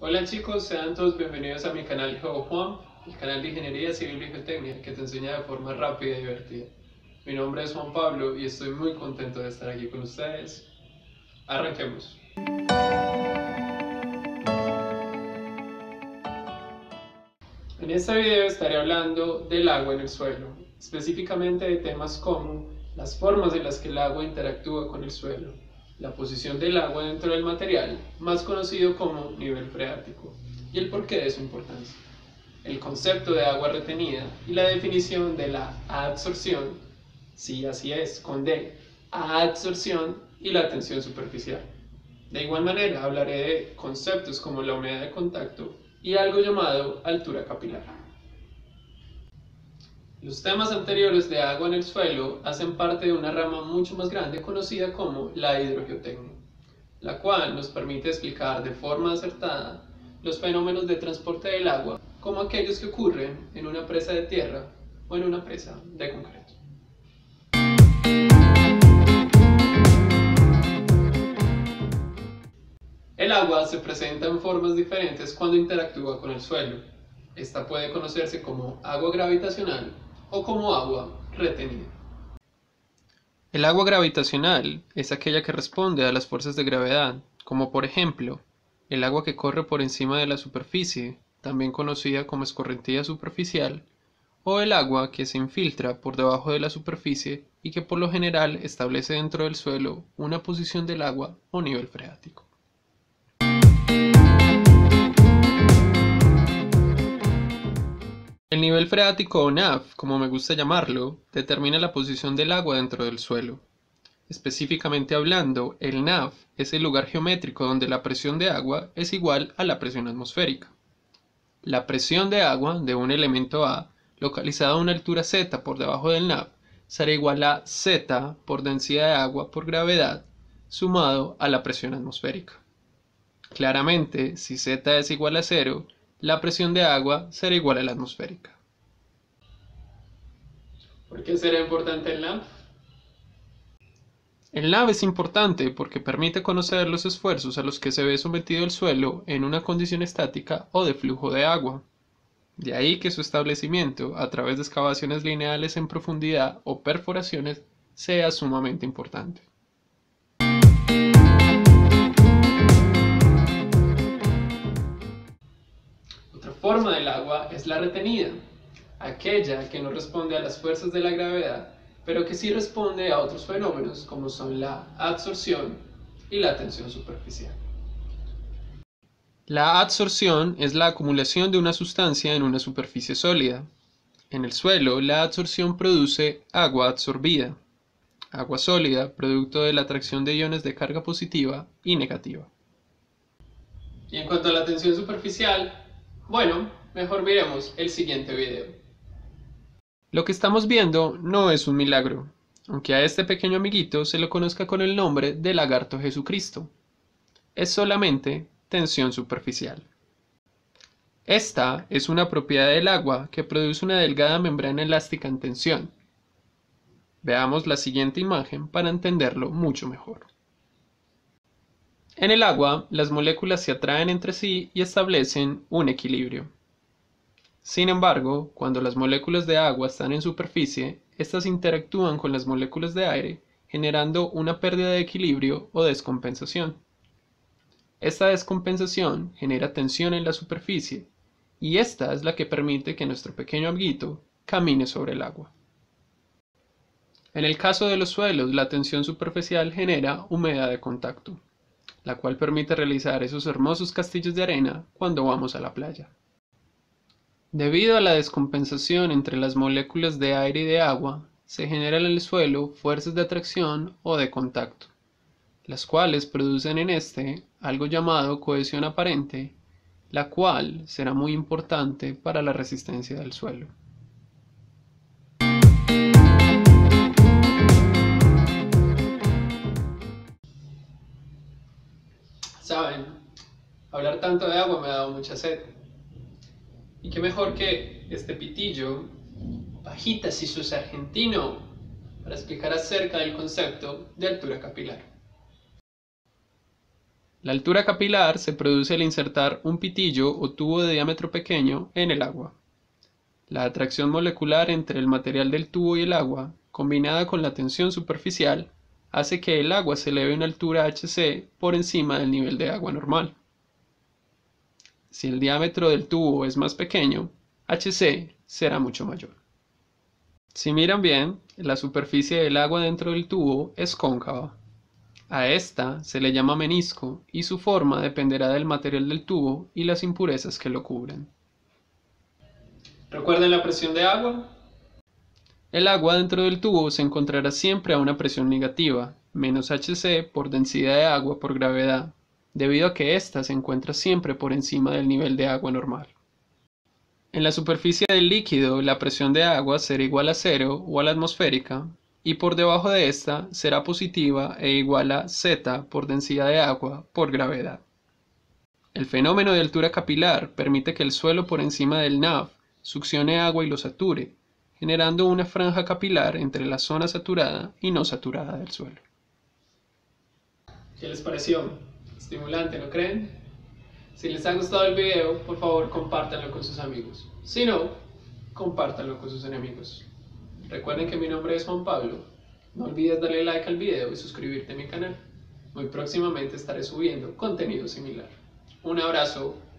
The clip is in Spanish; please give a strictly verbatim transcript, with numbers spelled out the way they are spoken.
Hola chicos, sean todos bienvenidos a mi canal GeoJuan, el canal de Ingeniería Civil y Geotecnia que te enseña de forma rápida y divertida. Mi nombre es Juan Pablo y estoy muy contento de estar aquí con ustedes. Arranquemos. En este video estaré hablando del agua en el suelo, específicamente de temas como las formas en las que el agua interactúa con el suelo, la posición del agua dentro del material, más conocido como nivel freático, y el porqué de su importancia, el concepto de agua retenida y la definición de la adsorción, sí, así es, con D, adsorción y la tensión superficial. De igual manera hablaré de conceptos como la humedad de contacto y algo llamado altura capilar. Los temas anteriores de agua en el suelo hacen parte de una rama mucho más grande conocida como la hidrogeotecnia, la cual nos permite explicar de forma acertada los fenómenos de transporte del agua, como aquellos que ocurren en una presa de tierra o en una presa de concreto. El agua se presenta en formas diferentes cuando interactúa con el suelo. Esta puede conocerse como agua gravitacional o como agua retenida. El agua gravitacional es aquella que responde a las fuerzas de gravedad, como por ejemplo, el agua que corre por encima de la superficie, también conocida como escorrentía superficial, o el agua que se infiltra por debajo de la superficie y que por lo general establece dentro del suelo una posición del agua o nivel freático. El nivel freático o N A F, como me gusta llamarlo, determina la posición del agua dentro del suelo. Específicamente hablando, el N A F es el lugar geométrico donde la presión de agua es igual a la presión atmosférica. La presión de agua de un elemento A, localizado a una altura Z por debajo del N A F, será igual a Z por densidad de agua por gravedad, sumado a la presión atmosférica. Claramente, si Z es igual a cero, la presión de agua será igual a la atmosférica. ¿Por qué será importante el N A F? El N A F es importante porque permite conocer los esfuerzos a los que se ve sometido el suelo en una condición estática o de flujo de agua. De ahí que su establecimiento, a través de excavaciones lineales en profundidad o perforaciones, sea sumamente importante. Otra forma del agua es la retenida, aquella que no responde a las fuerzas de la gravedad, pero que sí responde a otros fenómenos como son la adsorción y la tensión superficial. La adsorción es la acumulación de una sustancia en una superficie sólida. En el suelo, la adsorción produce agua absorbida, agua sólida, producto de la atracción de iones de carga positiva y negativa. Y en cuanto a la tensión superficial, bueno, mejor miremos el siguiente video. Lo que estamos viendo no es un milagro, aunque a este pequeño amiguito se lo conozca con el nombre de lagarto Jesucristo. Es solamente tensión superficial. Esta es una propiedad del agua que produce una delgada membrana elástica en tensión. Veamos la siguiente imagen para entenderlo mucho mejor. En el agua, las moléculas se atraen entre sí y establecen un equilibrio. Sin embargo, cuando las moléculas de agua están en superficie, estas interactúan con las moléculas de aire, generando una pérdida de equilibrio o descompensación. Esta descompensación genera tensión en la superficie, y esta es la que permite que nuestro pequeño amiguito camine sobre el agua. En el caso de los suelos, la tensión superficial genera humedad de contacto, la cual permite realizar esos hermosos castillos de arena cuando vamos a la playa. Debido a la descompensación entre las moléculas de aire y de agua, se generan en el suelo fuerzas de atracción o de contacto, las cuales producen en este algo llamado cohesión aparente, la cual será muy importante para la resistencia del suelo. Saben, hablar tanto de agua me ha dado mucha sed. Y qué mejor que este pitillo, Pajita si sos argentino, para explicar acerca del concepto de altura capilar. La altura capilar se produce al insertar un pitillo o tubo de diámetro pequeño en el agua. La atracción molecular entre el material del tubo y el agua, combinada con la tensión superficial, hace que el agua se eleve a una altura Hc por encima del nivel de agua normal. Si el diámetro del tubo es más pequeño, Hc será mucho mayor. Si miran bien, la superficie del agua dentro del tubo es cóncava. A esta se le llama menisco y su forma dependerá del material del tubo y las impurezas que lo cubren. ¿Recuerden la presión de agua? El agua dentro del tubo se encontrará siempre a una presión negativa, menos Hc por densidad de agua por gravedad, debido a que ésta se encuentra siempre por encima del nivel de agua normal. En la superficie del líquido, la presión de agua será igual a cero o a la atmosférica, y por debajo de esta será positiva e igual a Z por densidad de agua por gravedad. El fenómeno de altura capilar permite que el suelo por encima del N A V succione agua y lo sature, generando una franja capilar entre la zona saturada y no saturada del suelo. ¿Qué les pareció? Estimulante, ¿no creen? Si les ha gustado el video, por favor compártanlo con sus amigos. Si no, compártanlo con sus enemigos. Recuerden que mi nombre es Juan Pablo. No olvides darle like al video y suscribirte a mi canal. Muy próximamente estaré subiendo contenido similar. Un abrazo